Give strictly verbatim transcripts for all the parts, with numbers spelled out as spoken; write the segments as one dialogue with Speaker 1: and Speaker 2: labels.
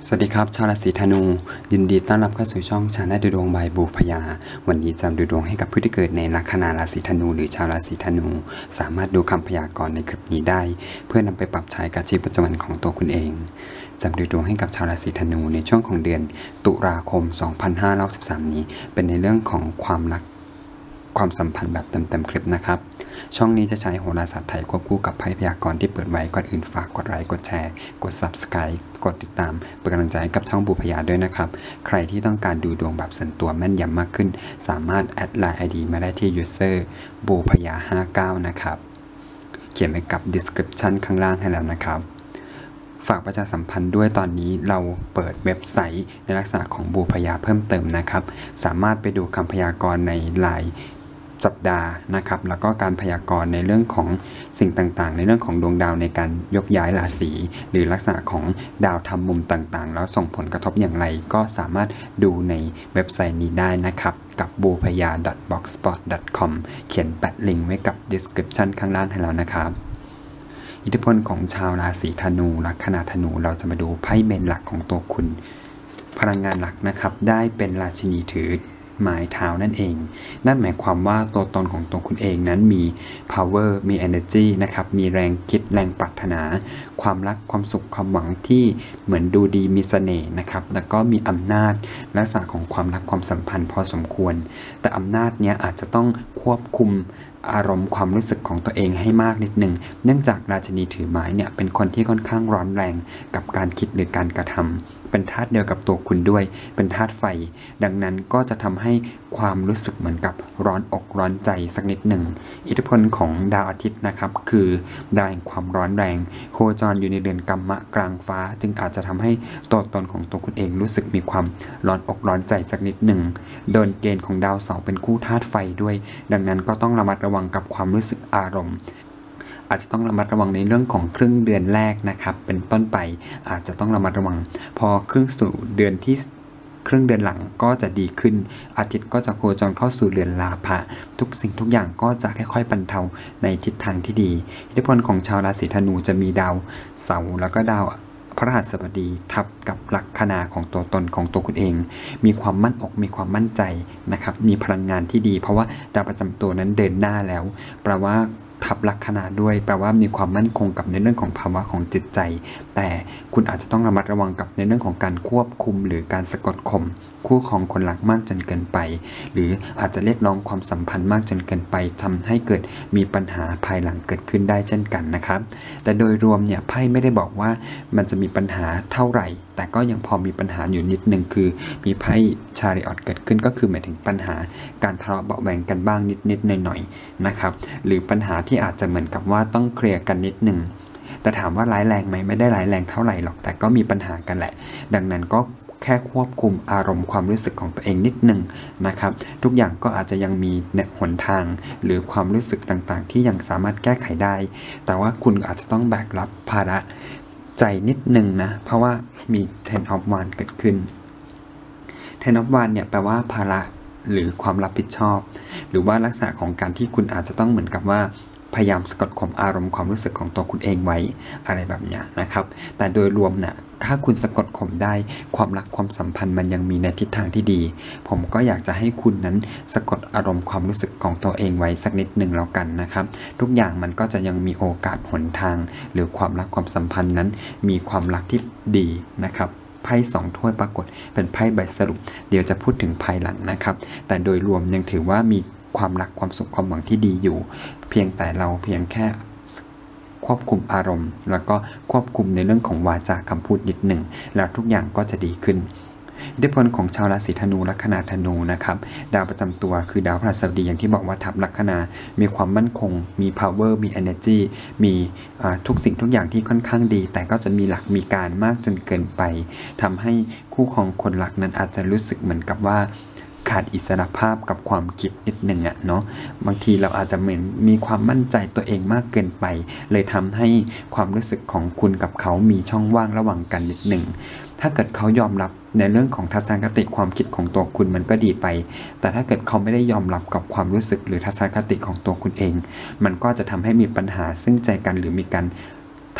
Speaker 1: สวัสดีครับชาวราศีธนูยินดีต้อนรับเข้าสู่ช่องชาแนลดูดวงบายบูพยาวันนี้จะดูดวงให้กับผู้ที่เกิดในลัคนาราศีธนูหรือชาวราศีธนูสามารถดูคำพยากรณ์ในคลิปนี้ได้เพื่อนำไปปรับใช้กับชีวิตประจำวันของตัวคุณเองจะดูดวงให้กับชาวราศีธนูในช่วงของเดือนตุลาคมสองพันห้าร้อยสิบสามนี้เป็นในเรื่องของความรักความสัมพันธ์แบบเต็มๆคลิปนะครับช่องนี้จะใช้โหราศาสตร์ไทยควบคู่กับไพ่พยากรณ์ที่เปิดไว้ก่อนอื่นฝากกดไลค์กดแชร์กด ซับสไครบ์ กดติดตามเป็นกำลังใจให้กับช่องบูพยาด้วยนะครับใครที่ต้องการดูดวงแบบส่วนตัวแม่นยำมากขึ้นสามารถแอดไลน์ ไอ ดี มาได้ที่ user บูพยาห้าเก้านะครับเขียนไว้กับ description ข้างล่างให้แล้วนะครับฝากประชาสัมพันธ์ด้วยตอนนี้เราเปิดเว็บไซต์ในลักษณะของบูพยาเพิ่มเติมนะครับสามารถไปดูคำพยากรณ์ในไลน์สัปดาห์นะครับแล้วก็การพยากรณ์ในเรื่องของสิ่งต่างๆในเรื่องของดวงดาวในการยกย้ายราศีหรือลักษณะของดาวทำมุมต่างๆแล้วส่งผลกระทบอย่างไรก็สามารถดูในเว็บไซต์นี้ได้นะครับกับ บูพยา ดอท บล็อกสปอต ดอท คอม เขียนแปะลิงก์ไว้กับ description ข้างล่างให้แล้วนะครับอิทธิพลของชาวราศีธนูลัคนาธนูเราจะมาดูไพ่เมนหลักของตัวคุณพลังงานหลักนะครับได้เป็นราชินีถือหมายเท้านั่นเองนั่นหมายความว่าตัวตนของตัวคุณเองนั้นมี power มี energy นะครับมีแรงคิดแรงปรารถนาความรักความสุขความหวังที่เหมือนดูดีมีเสน่ห์นะครับแล้วก็มีอำนาจลักษณะของความรักความสัมพันธ์พอสมควรแต่อำนาจเนี้ยอาจจะต้องควบคุมอารมณ์ความรู้สึกของตัวเองให้มากนิดหนึ่งเนื่องจากราชินีถือไม้เนี่ยเป็นคนที่ค่อนข้างร้อนแรงกับการคิดหรือการกระทำเป็นธาตุเดียวกับตัวคุณด้วยเป็นธาตุไฟดังนั้นก็จะทำให้ความรู้สึกเหมือนกับร้อนอกร้อนใจสักนิดหนึ่งอิทธิพลของดาวอาทิตย์นะครับคือดาวแห่งความร้อนแรงโคจรอยู่ในเดือนกัมมะกลางฟ้าจึงอาจจะทำให้ตัวตนของตัวคุณเองรู้สึกมีความร้อนอกร้อนใจสักนิดหนึ่งโดนเกณฑ์ของดาวเสาร์เป็นคู่ธาตุไฟด้วยดังนั้นก็ต้องระมัดระวังกับความรู้สึกอารมณ์อาจจะต้องระมัดระวังในเรื่องของครึ่งเดือนแรกนะครับเป็นต้นไปอาจจะต้องระมัดระวังพอครึ่งสู่เดือนที่ครึ่งเดือนหลังก็จะดีขึ้นอาทิตย์ก็จะโคจรเข้าสู่เรือนลาภะทุกสิ่งทุกอย่างก็จะค่อยๆบรรเทาในทิศทางที่ดีอิทธิพลของชาวราศีธนูจะมีดาวเสาร์แล้วก็ดาวพระหัสบดีทับกับลัคนาของตัวตนของตัวคุณเองมีความมั่นอกมีความมั่นใจนะครับมีพลังงานที่ดีเพราะว่าดาวประจำตัวนั้นเดินหน้าแล้วแปลว่าทับลัคนาด้วยแปลว่ามีความมั่นคงกับในเรื่องของภาวะของจิตใจแต่คุณอาจจะต้องระมัดระวังกับในเรื่องของการควบคุมหรือการสะกดข่มคู่ของคนรักมากจนเกินไปหรืออาจจะเรียกร้องความสัมพันธ์มากจนเกินไปทำให้เกิดมีปัญหาภายหลังเกิดขึ้นได้เช่นกันนะครับแต่โดยรวมเนี่ยไพ่ไม่ได้บอกว่ามันจะมีปัญหาเท่าไหร่แต่ก็ยังพอมีปัญหาอยู่นิดนึงคือมีไพ่ชาริออตเกิดขึ้นก็คือหมายถึงปัญหาการทะเลาะเบาะแวงกันบ้างนิดๆหน่อยๆนะครับหรือปัญหาที่อาจจะเหมือนกับว่าต้องเคลียร์กันนิดนึงแต่ถามว่าร้ายแรงไหมไม่ได้ร้ายแรงเท่าไหร่หรอกแต่ก็มีปัญหากันแหละดังนั้นก็แค่ควบคุมอารมณ์ความรู้สึกของตัวเองนิดหนึ่งนะครับทุกอย่างก็อาจจะยังมีหนทางหรือความรู้สึกต่างๆที่ยังสามารถแก้ไขได้แต่ว่าคุณอาจจะต้องแบกรับภาระใจนิดหนึ่งนะเพราะว่ามี Ten of Wands เกิดขึ้น Ten of Wands เนี่ยแปลว่าภาระหรือความรับผิดชอบหรือว่าลักษณะของการที่คุณอาจจะต้องเหมือนกับว่าพยายามสะกดข่มอารมณ์ความรู้สึกของตัวคุณเองไว้อะไรแบบนี้นะครับแต่โดยรวมเนี่ยถ้าคุณสะกดข่มได้ความรักความสัมพันธ์มันยังมีในทิศทางที่ดีผมก็อยากจะให้คุณนั้นสะกดอารมณ์ความรู้สึกของตัวเองไว้สักนิดหนึ่งแล้วกันนะครับทุกอย่างมันก็จะยังมีโอกาสหนทางหรือความรักความสัมพันธ์นั้นมีความรักที่ดีนะครับไพ่สองถ้วยปรากฏเป็นไพ่ใบสรุปเดี๋ยวจะพูดถึงภายหลังนะครับแต่โดยรวมยังถือว่ามีความรักความสุขความหวังที่ดีอยู่เพียงแต่เราเพียงแค่ควบคุมอารมณ์แล้วก็ควบคุมในเรื่องของวาจาคำพูดนิดหนึ่งแล้วทุกอย่างก็จะดีขึ้นอิทธิพลของชาวราศีธนูลัคนาธนูนะครับดาวประจำตัวคือดาวพฤหัสบดีอย่างที่บอกว่าทับลัคนามีความมั่นคงมี power มี energy มีทุกสิ่งทุกอย่างที่ค่อนข้างดีแต่ก็จะมีหลักมีการมากจนเกินไปทำให้คู่ของคนรักนั้นอาจจะรู้สึกเหมือนกับว่าขาดอิสรภาพกับความคิดนิดหนึ่งอะเนาะบางทีเราอาจจะเหมือนมีความมั่นใจตัวเองมากเกินไปเลยทำให้ความรู้สึกของคุณกับเขามีช่องว่างระหว่างกันนิดหนึ่งถ้าเกิดเขายอมรับในเรื่องของทัศนคติความคิดของตัวคุณมันก็ดีไปแต่ถ้าเกิดเขาไม่ได้ยอมรับกับความรู้สึกหรือทัศนคติของตัวคุณเองมันก็จะทำให้มีปัญหาซึ่งใจกันหรือมีการท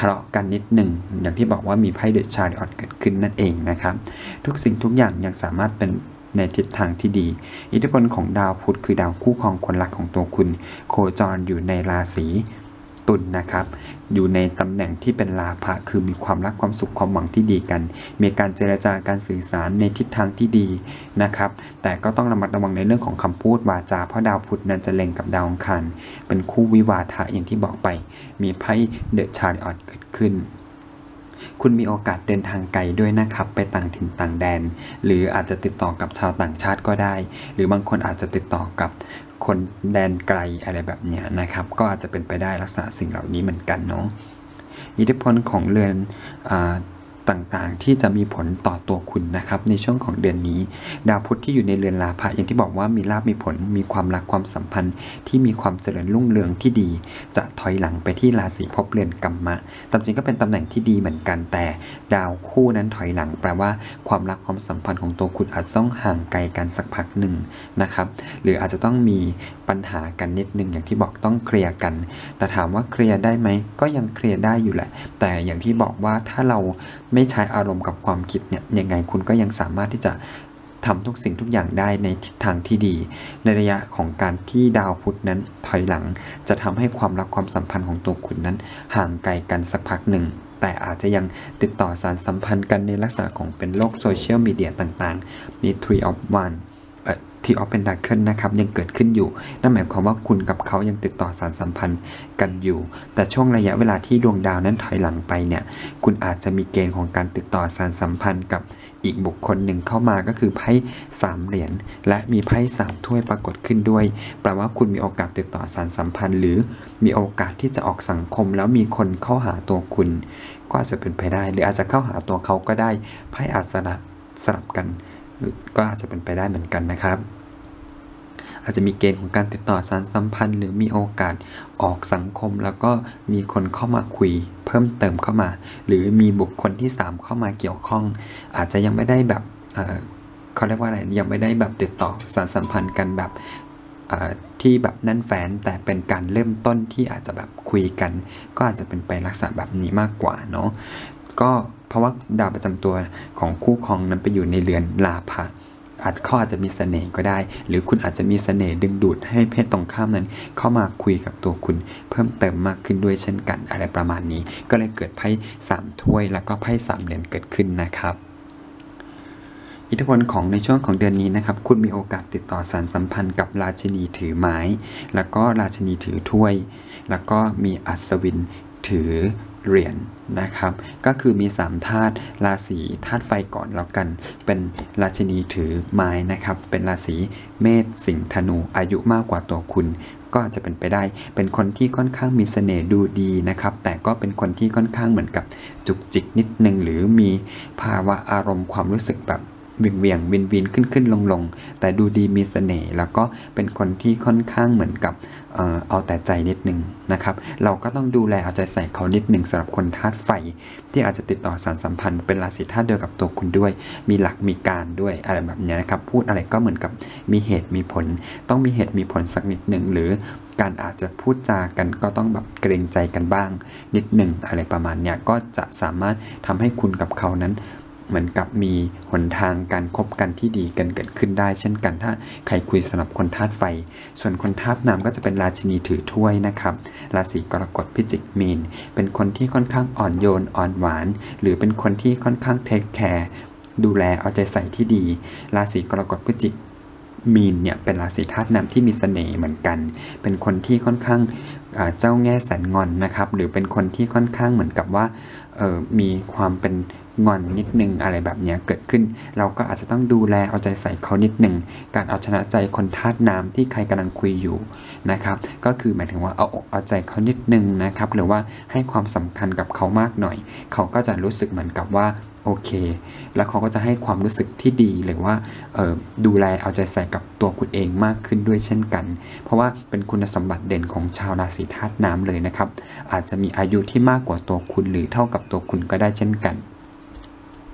Speaker 1: ะเลาะกันนิดหนึ่งอย่างที่บอกว่ามีไพ่เดอะชาริออตเกิดขึ้นนั่นเองนะครับทุกสิ่งทุกอย่างยังสามารถเป็นในทิศทางที่ดีอิทธิพลของดาวพุธคือดาวคู่ครองคนรักของตัวคุณโคจรอยู่ในราศีตุลนะครับอยู่ในตำแหน่งที่เป็นลาภะคือมีความรักความสุขความหวังที่ดีกันมีการเจรจาการสื่อสารในทิศทางที่ดีนะครับแต่ก็ต้องระมัดระวังในเรื่องของคำพูดวาจาเพราะดาวพุธนั้นจะเล็งกับดาวอังคารเป็นคู่วิวาทะอย่างที่บอกไปมีไพ่เดอะชาริออตเกิดขึ้นคุณมีโอกาสเดินทางไกลด้วยนะครับไปต่างถิ่นต่างแดนหรืออาจจะติดต่อกับชาวต่างชาติก็ได้หรือบางคนอาจจะติดต่อกับคนแดนไกลอะไรแบบนี้นะครับก็อาจจะเป็นไปได้ลักษณะสิ่งเหล่านี้เหมือนกันเนาะอิทธิพลของเรือนต่างๆที่จะมีผลต่อตัวคุณนะครับในช่วงของเดือนนี้ดาวพุธที่อยู่ในเรือนลาภะอย่างที่บอกว่ามีลาภมีผลมีความรักความสัมพันธ์ที่มีความเจริญรุ่งเรืองที่ดีจะถอยหลังไปที่ราศีภพเรือนกัมมะตามจริงก็เป็นตำแหน่งที่ดีเหมือนกันแต่ดาวคู่นั้นถอยหลังแปลว่าความรักความสัมพันธ์ของตัวคุณอาจต้องห่างไกลกันสักพักหนึ่งนะครับหรืออาจจะต้องมีปัญหากันนิดนึงอย่างที่บอกต้องเคลียร์กันแต่ถามว่าเคลียร์ได้ไหมก็ยังเคลียร์ได้อยู่แหละแต่อย่างที่บอกว่าถ้าเราไม่ใช้อารมณ์กับความคิดเนี่ยยังไงคุณก็ยังสามารถที่จะทำทุกสิ่งทุกอย่างได้ในทิศทางที่ดีในระยะของการที่ดาวพุธนั้นถอยหลังจะทำให้ความรักความสัมพันธ์ของตัวคุณนั้นห่างไกลกันสักพักหนึ่งแต่อาจจะยังติดต่อสารสัมพันธ์กันในลักษณะของเป็นโลกโซเชียลมีเดียต่างๆมี Three of Wandsที่ออฟเป็นดักเกิลนะครับยังเกิดขึ้นอยู่นั่นหมายความว่าคุณกับเขายังติดต่อสารสัมพันธ์กันอยู่แต่ช่วงระยะเวลาที่ดวงดาวนั้นถอยหลังไปเนี่ยคุณอาจจะมีเกณฑ์ของการติดต่อสารสัมพันธ์กับอีกบุคคลหนึ่งเข้ามาก็คือไพ่สามเหรียญและมีไพ่สามถ้วยปรากฏขึ้นด้วยแปลว่าคุณมีโอกาสติดต่อสารสัมพันธ์หรือมีโอกาสที่จะออกสังคมแล้วมีคนเข้าหาตัวคุณก็อาจจะเป็นไปได้หรืออาจจะเข้าหาตัวเขาก็ได้ไพ่อาจจะสลับกันก็อาจจะเป็นไปได้เหมือนกันนะครับอาจจะมีเกณฑ์ของการติดต่อสารสัมพันธ์หรือมีโอกาสออกสังคมแล้วก็มีคนเข้ามาคุยเพิ่มเติมเข้ามาหรือมีบุคคลที่สามเข้ามาเกี่ยวข้องอาจจะยังไม่ได้แบบ เอ่อ เขาเรียกว่าอะไรยังไม่ได้แบบติดต่อสารสัมพันธ์กันแบบที่แบบแน่นแฟ้นแต่เป็นการเริ่มต้นที่อาจจะแบบคุยกันก็อาจจะเป็นไปลักษณะแบบนี้มากกว่าเนาะก็เพราะว่าดาวประจำตัวของคู่ครองนั้นไปอยู่ในเรือนลาภะอาจเขาอาจจะมีเสน่ห์ก็ได้หรือคุณอาจจะมีเสน่ห์ดึงดูดให้เพศตรงข้ามนั้นเข้ามาคุยกับตัวคุณเพิ่มเติมมากขึ้นด้วยเช่นกันอะไรประมาณนี้ก็เลยเกิดไพ่สามถ้วยแล้วก็ไพ่สามเหรียญเกิดขึ้นนะครับอิทธิพลของในช่วงของเดือนนี้นะครับคุณมีโอกาสติดต่อสารสัมพันธ์กับราชินีถือไม้แล้วก็ราชินีถือถ้วยแล้วก็มีอัศวินถือเหรียญนะครับก็คือมีสามธาตุราศีธาตุไฟก่อนแล้วกันเป็นราชินีถือไม้นะครับเป็นราศีเมษสิงห์ธนูอายุมากกว่าตัวคุณก็อาจจะเป็นไปได้เป็นคนที่ค่อนข้างมีเสน่ห์ดูดีนะครับแต่ก็เป็นคนที่ค่อนข้างเหมือนกับจุกจิกนิดนึงหรือมีภาวะอารมณ์ความรู้สึกแบบเวียงเวียงวินวินขึ้นขึ้นลงลงแต่ดูดีมีเสน่ห์แล้วก็เป็นคนที่ค่อนข้างเหมือนกับเอ่อเอาแต่ใจนิดนึงนะครับเราก็ต้องดูแลเอาใจใส่เขานิดนึงสำหรับคนธาตุไฟที่อาจจะติดต่อสารสัมพันธ์เป็นราศีธาตุเดียวกับตัวคุณด้วยมีหลักมีการด้วยอะไรแบบนี้นะครับพูดอะไรก็เหมือนกับมีเหตุมีผลต้องมีเหตุมีผลสักนิดนึงหรือการอาจจะพูดจากันก็ต้องแบบเกรงใจกันบ้างนิดนึงอะไรประมาณนี้ก็จะสามารถทำให้คุณกับเขานั้นเหมือนกับมีหนทางการคบกันที่ดีกันเกิดขึ้นได้เช่นกันถ้าใครคุยสำหรับคนธาตุไฟส่วนคนธาตุน้ำก็จะเป็นราชินีถือถ้วยนะครับราศีกรกฎพิจิกมีนเป็นคนที่ค่อนข้างอ่อนโยนอ่อนหวานหรือเป็นคนที่ค่อนข้างเทคแคร์ดูแลเอาใจใส่ที่ดีราศีกรกฎพิจิกมีนเนี่ยเป็นราศีธาตุน้ำที่มีเสน่ห์เหมือนกันเป็นคนที่ค่อนข้างเจ้าแง่แสนงอนนะครับหรือเป็นคนที่ค่อนข้างเหมือนกับว่าเอ่อมีความเป็นงอนนิดนึงอะไรแบบนี้เกิดขึ้นเราก็อาจจะต้องดูแลเอาใจใส่เขานิดนึงการเอาชนะใจคนธาตุน้ำที่ใครกำลังคุยอยู่นะครับก็คือหมายถึงว่าเอาอกเอาใจเขานิดนึงนะครับหรือว่าให้ความสำคัญกับเขามากหน่อยเขาก็จะรู้สึกเหมือนกับว่าโอเคแล้วเขาก็จะให้ความรู้สึกที่ดีหรือว่าดูแลเอาใจใส่กับตัวคุณเองมากขึ้นด้วยเช่นกันเพราะว่าเป็นคุณสมบัติเด่นของชาวราศีธาตุน้ำเลยนะครับอาจจะมีอายุที่มากกว่าตัวคุณหรือเท่ากับตัวคุณก็ได้เช่นกัน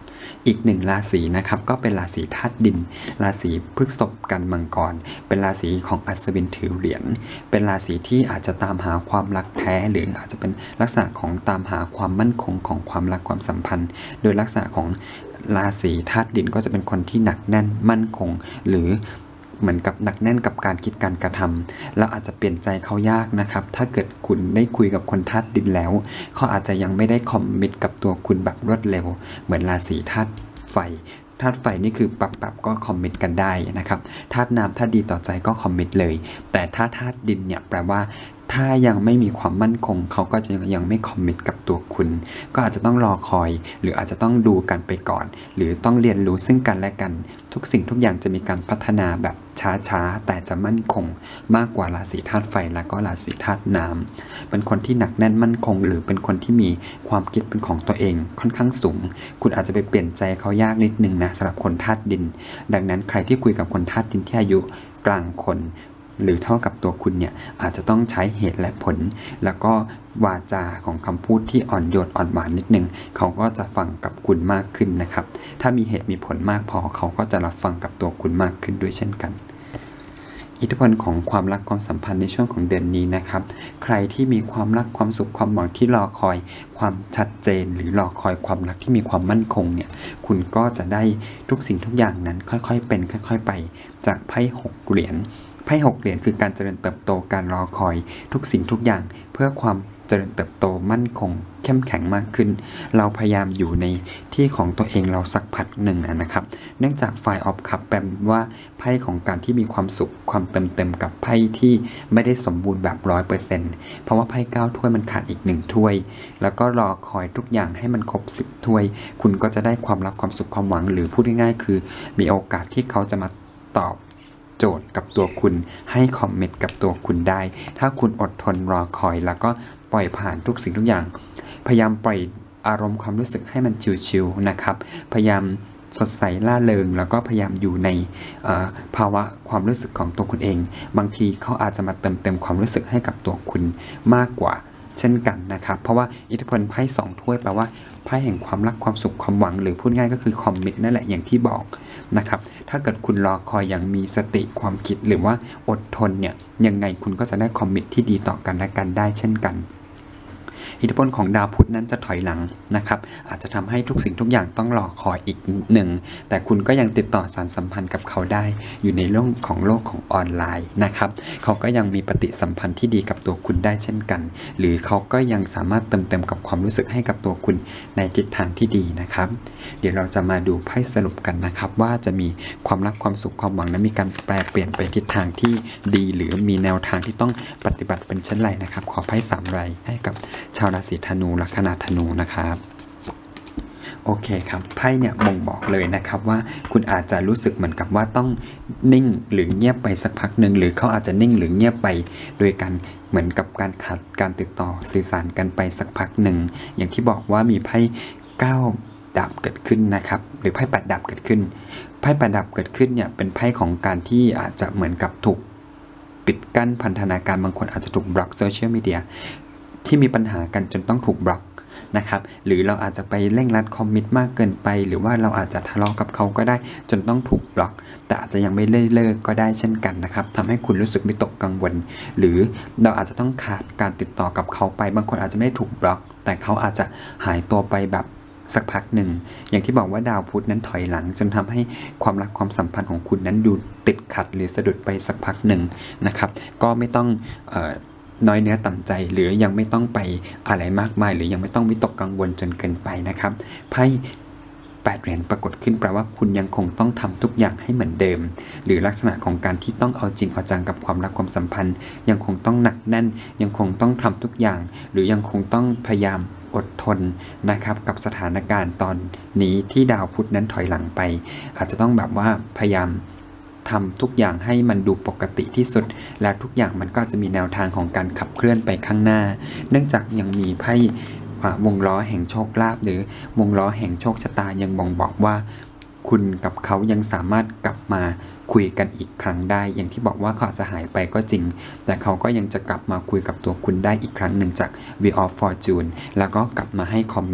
Speaker 1: อีกหนึ่งราศีนะครับก็เป็นราศีธาตุดินราศีพฤษภกันมังกรเป็นราศีของอัศวินถือเหรียญเป็นราศีที่อาจจะตามหาความรักแท้หรืออาจจะเป็นลักษณะของตามหาความมั่นคงของความรักความสัมพันธ์ โดยลักษณะของราศีธาตุดินก็จะเป็นคนที่หนักแน่นมั่นคงหรือเหมือนกับหนักแน่นกับการคิดการกระทำแล้วอาจจะเปลี่ยนใจเขายากนะครับถ้าเกิดคุณได้คุยกับคนธาตุดินแล้วเขาอาจจะยังไม่ได้คอมมิตกับตัวคุณแบบรวดเร็วเหมือนราศีธาตุไฟธาตุไฟนี่คือปรับปรับก็คอมมิตกันได้นะครับธาตุน้ำถ้าดีต่อใจก็คอมมิตเลยแต่ถ้าธาตุดินเนี่ยแปลว่าถ้ายังไม่มีความมั่นคงเขาก็จะยังไม่คอมมิตกับตัวคุณก็อาจจะต้องรอคอยหรืออาจจะต้องดูกันไปก่อนหรือต้องเรียนรู้ซึ่งกันและกันทุกสิ่งทุกอย่างจะมีการพัฒนาแบบช้าๆแต่จะมั่นคงมากกว่าราศีธาตุไฟและก็ราศีธาตุน้ำเป็นคนที่หนักแน่นมั่นคงหรือเป็นคนที่มีความคิดเป็นของตัวเองค่อนข้างสูงคุณอาจจะไปเปลี่ยนใจเขายากนิดนึงนะสำหรับคนธาตุดินดังนั้นใครที่คุยกับคนธาตุดินที่อายุกลางคนหรือเท่ากับตัวคุณเนี่ยอาจจะต้องใช้เหตุและผลแล้วก็วาจาของคำพูดที่อ่อนโยนอ่อนหวานนิดนึงเขาก็จะฟังกับคุณมากขึ้นนะครับถ้ามีเหตุมีผลมากพอเขาก็จะรับฟังกับตัวคุณมากขึ้นด้วยเช่นกันอิทธิพลของความรักความสัมพันธ์ในช่วงของเดือนนี้นะครับใครที่มีความรักความสุขความหวังที่รอคอยความชัดเจนหรือรอคอยความรักที่มีความมั่นคงเนี่ยคุณก็จะได้ทุกสิ่งทุกอย่างนั้นค่อยๆเป็นค่อยๆไปจากไพ่หกเหรียญไพ่หกเหรียญคือการเจริญเติบโตการรอคอยทุกสิ่งทุกอย่างเพื่อความเจริญเติบโตมั่นคงเข้มแข็งมากขึ้นเราพยายามอยู่ในที่ของตัวเองเราสักพักหนึ่งนะครับเนื่องจากไฟออฟคัพแปลว่าไพ่ของการที่มีความสุขความเต็มเต็มกับไพ่ที่ไม่ได้สมบูรณ์แบบร้อยเปอร์เซ็นต์เพราะว่าไพ่เก้าถ้วยมันขาดอีกหนึ่งถ้วยแล้วก็รอคอยทุกอย่างให้มันครบสิบถ้วยคุณก็จะได้ความรักความสุขความหวังหรือพูดง่ายๆคือมีโอกาสที่เขาจะมาตอบโจทย์กับตัวคุณให้คอมมิตกับตัวคุณได้ถ้าคุณอดทนรอคอยแล้วก็ปล่อยผ่านทุกสิ่งทุกอย่างพยายามปล่อยอารมณ์ความรู้สึกให้มันชิวๆนะครับพยายามสดใสล่าเริงแล้วก็พยายามอยู่ในภาวะความรู้สึกของตัวคุณเองบางทีเขาอาจจะมาเติมเต็มความรู้สึกให้กับตัวคุณมากกว่าเช่นกันนะครับเพราะว่าอิทธิพลไพ่สองถ้วยแปลว่าไพ่แห่งความรักความสุขความหวังหรือพูดง่ายก็คือคอมมิตนั่นแหละอย่างที่บอกนะครับถ้าเกิดคุณรอคอยอย่างมีสติความคิดหรือว่าอดทนเนี่ยยังไงคุณก็จะได้คอมมิตที่ดีต่อกันและกันได้เช่นกันอิทธิพลของดาวพุธนั้นจะถอยหลังนะครับอาจจะทำให้ทุกสิ่งทุกอย่างต้องรอคอยอีกหนึ่งแต่คุณก็ยังติดต่อสารสัมพันธ์กับเขาได้อยู่ในโลกของโลกของออนไลน์นะครับเขาก็ยังมีปฏิสัมพันธ์ที่ดีกับตัวคุณได้เช่นกันหรือเขาก็ยังสามารถเติมเต็มกับความรู้สึกให้กับตัวคุณในทิศทางที่ดีนะครับเดี๋ยวเราจะมาดูไพ่สรุปกันนะครับว่าจะมีความรักความสุขความหวังและมีการแปลเปลี่ยนไปทิศทางที่ดีหรือมีแนวทางที่ต้องปฏิบัติเป็นเช่นไรนะครับขอไพ่สามใบให้กับชาวราศีธนูลัคนาธนูนะครับโอเคครับไพ่เนี่ยบ่งบอกเลยนะครับว่าคุณอาจจะรู้สึกเหมือนกับว่าต้องนิ่งหรือเงียบไปสักพักหนึ่งหรือเขาอาจจะนิ่งหรือเงียบไปโดยการเหมือนกับการขาดการติดต่อสื่อสารกันไปสักพักหนึ่งอย่างที่บอกว่ามีไพ่เก้าดาบเกิดขึ้นนะครับหรือไพ่แปดดาบเกิดขึ้นไพ่แปดดาบเกิดขึ้นเนี่ยเป็นไพ่ของการที่อาจจะเหมือนกับถูกปิดกั้นพันธนาการบางคนอาจจะถูกบล็อกโซเชียลมีเดียที่มีปัญหากันจนต้องถูกบล็อกนะครับหรือเราอาจจะไปเร่งรัดคอมมิตมากเกินไปหรือว่าเราอาจจะทะเลาะกับเขาก็ได้จนต้องถูกบล็อกแต่อาจจะยังไม่เลิกก็ได้เช่นกันนะครับทำให้คุณรู้สึกไม่ตกกังวลหรือเราอาจจะต้องขาดการติดต่อกับเขาไปบางคนอาจจะไม่ถูกบล็อกแต่เขาอาจจะหายตัวไปแบบสักพักหนึ่งอย่างที่บอกว่าดาวพุธนั้นถอยหลังจนทำให้ความรักความสัมพันธ์ของคุณนั้นดูติดขัดหรือสะดุดไปสักพักหนึ่งนะครับก็ไม่ต้องเอ่อน้อยเนื้อต่ำใจหรือยังไม่ต้องไปอะไรมากมายหรือยังไม่ต้องวิตกกังวลจนเกินไปนะครับไพ่แปดเหรียญปรากฏขึ้นแปลว่าคุณยังคงต้องทำทุกอย่างให้เหมือนเดิมหรือลักษณะของการที่ต้องเอาจริงเอาจังกับความรักความสัมพันธ์ยังคงต้องหนักแน่นยังคงต้องทำทุกอย่างหรือยังคงต้องพยายามอดทนนะครับกับสถานการณ์ตอนนี้ที่ดาวพุธนั้นถอยหลังไปอาจจะต้องแบบว่าพยายามทำทุกอย่างให้มันดูปกติที่สุดและทุกอย่างมันก็จะมีแนวทางของการขับเคลื่อนไปข้างหน้าเนื่องจากยังมีไพ่วงล้อแห่งโชคลาภหรือวงล้อแห่งโชคชะตายังบ่งบอกว่าคุณกับเขายังสามารถกลับมาคุยกันอีกครั้งได้อย่างที่บอกว่าเขาอาจจะหายไปก็จริงแต่เขาก็ยังจะกลับมาคุยกับตัวคุณได้อีกครั้งหนึ่งจาก Wheel of Fortune แล้วก็กลับมาให้คอมมิต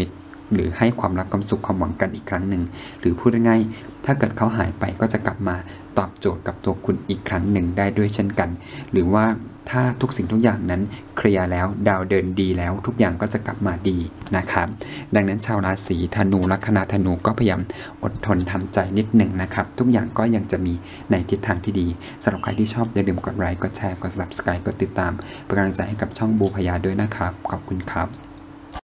Speaker 1: หรือให้ความรักความสุขความหวังกันอีกครั้งหนึ่งหรือพูดง่ายๆถ้าเกิดเขาหายไปก็จะกลับมาตอบโจทย์กับตัวคุณอีกครั้งหนึ่งได้ด้วยเช่นกันหรือว่าถ้าทุกสิ่งทุกอย่างนั้นเคลียร์แล้วดาวเดินดีแล้วทุกอย่างก็จะกลับมาดีนะครับดังนั้นชาวราศีธนูลัคนาธนูก็พยายามอดทนทำใจนิดหนึ่งนะครับทุกอย่างก็ยังจะมีในทิศทางที่ดีสำหรับใครที่ชอบอย่าลืมกดไลค์กดแชร์กด ซับสไครบ์ กดติดตามเป็นกำลังใจให้กับช่องบูพยาด้วยนะครับขอบคุณครับ